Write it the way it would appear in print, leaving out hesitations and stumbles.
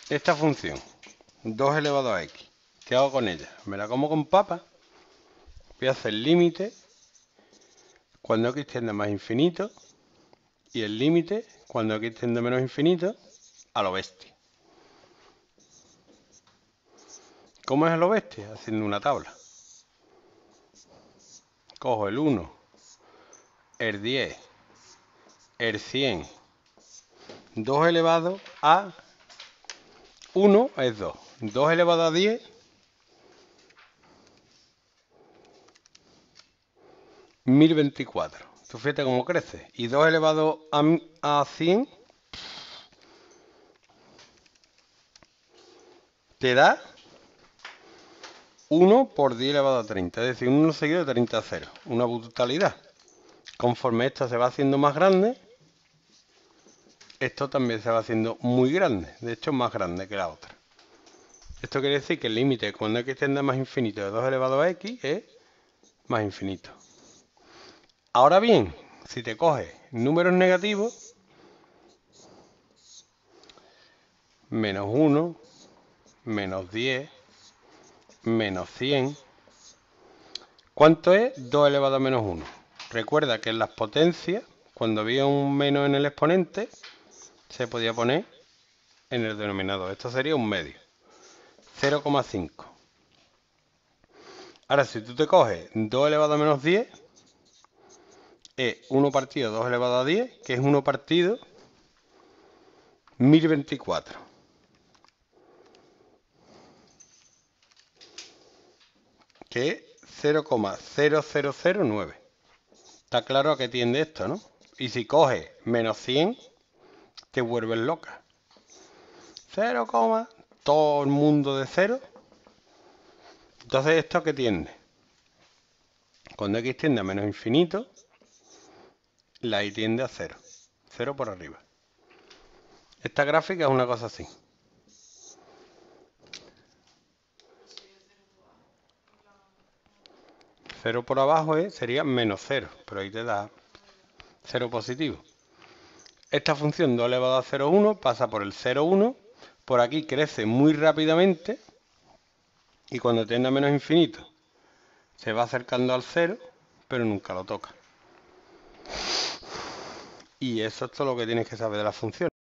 esta función, 2 elevado a x, ¿qué hago con ella? Me la como con papa. Voy a hacer límite cuando x tiende a más infinito y el límite cuando x tiende a menos infinito a lo bestia. ¿Cómo es a lo bestia? Haciendo una tabla. Cojo el 1, el 10, el 100, 2 elevado a 1 es 2. 2 elevado a 10, 1024. Tú fíjate cómo crece. Y 2 elevado a 100 te da 1 por 10 elevado a 30. Es decir, 1 seguido de 30 a 0. Una brutalidad. Conforme esto se va haciendo más grande, esto también se va haciendo muy grande. De hecho, más grande que la otra. Esto quiere decir que el límite cuando x tiende a más infinito de 2 elevado a x es más infinito. Ahora bien, si te coges números negativos, menos 1, menos 10, menos 100, ¿cuánto es 2 elevado a menos 1? Recuerda que en las potencias, cuando había un menos en el exponente, se podía poner en el denominador. Esto sería un medio. 0,5. Ahora, si tú te coges 2 elevado a menos 10, es 1 partido 2 elevado a 10, que es 1 partido 1024. Que es 0,0009. Está claro a qué tiende esto, ¿no? Y si coges menos 100, te vuelves loca. 0, todo el mundo de 0. Entonces, ¿esto a qué tiende? Cuando x tiende a menos infinito, la y tiende a 0. 0 por arriba. Esta gráfica es una cosa así. 0 por abajo sería menos 0, pero ahí te da 0 positivo. Esta función 2 elevado a 0,1 pasa por el 0,1, por aquí crece muy rápidamente y cuando tiende a menos infinito se va acercando al 0, pero nunca lo toca. Y eso es todo lo que tienes que saber de las funciones.